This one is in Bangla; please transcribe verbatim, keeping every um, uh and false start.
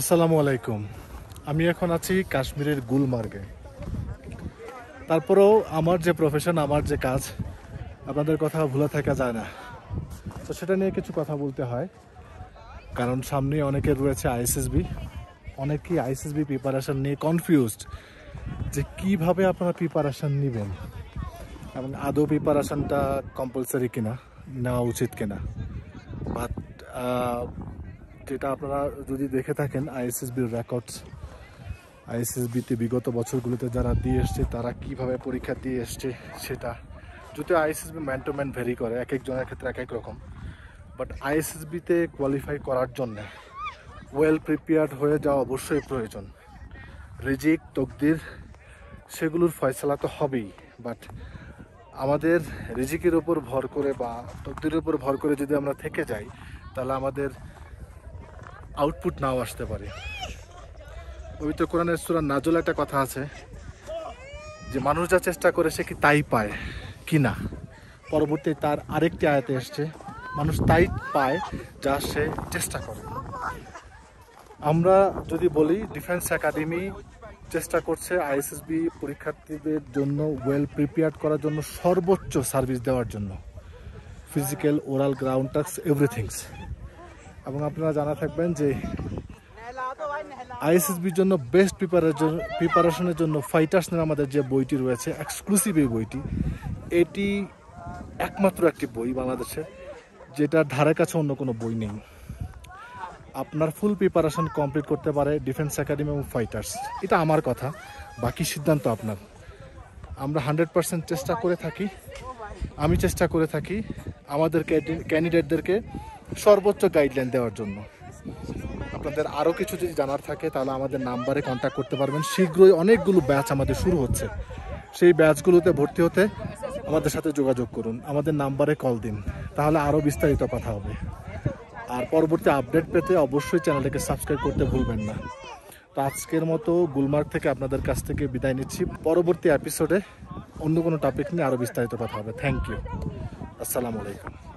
আসসালামু আলাইকুম। আমি এখন আছি কাশ্মীরের গুলমার্গে। তারপরেও আমার যে প্রফেশন, আমার যে কাজ, আপনাদের কথা ভুলে থাকা যায় না, তো সেটা নিয়ে কিছু কথা বলতে হয়। কারণ সামনে অনেকের রয়েছে আইএসএসবি, অনেকেই আইএসএসবি প্রিপারেশন নিয়ে কনফিউজড যে কিভাবে আপনারা প্রিপারেশন নেবেন এবং আদৌ প্রিপারেশনটা কম্পালসারি কিনা, নেওয়া উচিত কিনা। বাট যেটা আপনারা যদি দেখে থাকেন আইএসএসবির রেকর্ডস, আইএসএসবিতে বিগত বছরগুলোতে যারা দিয়ে এসছে তারা কিভাবে পরীক্ষা দিয়ে এসছে, সেটা যদিও ISSB man to man vary করে, এক একজনের ক্ষেত্রে এক এক রকম। বাট আইএসএসবিতে কোয়ালিফাই করার জন্যে ওয়েল প্রিপেয়ার্ড হয়ে যাওয়া অবশ্যই প্রয়োজন। রিজিক, তকদির, সেগুলোর ফয়সালা তো হবেই, বাট আমাদের রিজিকের উপর ভর করে বা তকদিরের উপর ভর করে যদি আমরা থেকে যাই, তাহলে আমাদের আউটপুট নাও আসতে পারে। পবিত্র কোরআনের সূরা নাজল একটা কথা আছে যে মানুষ যা চেষ্টা করে সে কি তাই পায় কি না। পরবর্তী তার আরেকটি আয়াতে এসছে মানুষ তাই পায় যা সে চেষ্টা করে। আমরা যদি বলি ডিফেন্স একাডেমি চেষ্টা করছে আইএসএসবি পরীক্ষার্থীদের জন্য ওয়েল প্রিপেয়ার্ড করার জন্য, সর্বোচ্চ সার্ভিস দেওয়ার জন্য, physical, oral, ground task, everythings. এবং আপনারা জানা থাকবেন যে আইএসএসবির জন্য বেস্ট প্রিপারেশন প্রিপারেশনের জন্য ফাইটার্স নামে আমাদের যে বইটি রয়েছে, এক্সক্লুসিভ এই বইটি, এটি একমাত্র একটি বই বাংলাদেশে যেটার ধারে কাছে অন্য কোনো বই নেই। আপনার ফুল প্রিপারেশন কমপ্লিট করতে পারে ডিফেন্স একাডেমি এবং ফাইটার্স। এটা আমার কথা, বাকি সিদ্ধান্ত আপনার। আমরা হান্ড্রেড পার্সেন্ট চেষ্টা করে থাকি, আমি চেষ্টা করে থাকি আমাদের ক্যান্ডিডেটদেরকে সর্বোচ্চ গাইডলাইন দেওয়ার জন্য। আপনাদের আরও কিছু যদি জানার থাকে তাহলে আমাদের নাম্বারে কন্ট্যাক্ট করতে পারবেন। শীঘ্রই অনেকগুলো ব্যাচ আমাদের শুরু হচ্ছে, সেই ব্যাচগুলোতে ভর্তি হতে আমাদের সাথে যোগাযোগ করুন, আমাদের নাম্বারে কল দিন, তাহলে আরও বিস্তারিত কথা হবে। আর পরবর্তী আপডেট পেতে অবশ্যই চ্যানেলটাকে সাবস্ক্রাইব করতে ভুলবেন না। তো আজকের মতো গুলমার্গ থেকে আপনাদের কাছ থেকে বিদায় নিচ্ছি। পরবর্তী এপিসোডে অন্য কোনো টপিক নিয়ে আরও বিস্তারিত কথা হবে। Thank you. আসসালামু আলাইকুম।